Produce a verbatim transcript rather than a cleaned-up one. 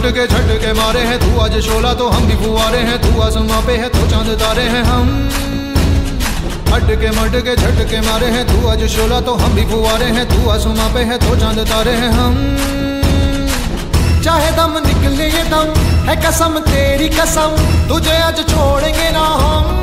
मटके झटके मारे हैं, तू आज शोला तो हम भी फुआरे हैं, तू आसमां पे है तो चांद तारे हैं हम। मटके मटके झटके मारे हैं, तू आज शोला तो हम भी फुआरे हैं, तू आसमां पे है तो चांद तारे हैं हम। चाहे दम निकले ये दम है कसम तेरी कसम, तुझे आज छोड़ेंगे ना हम।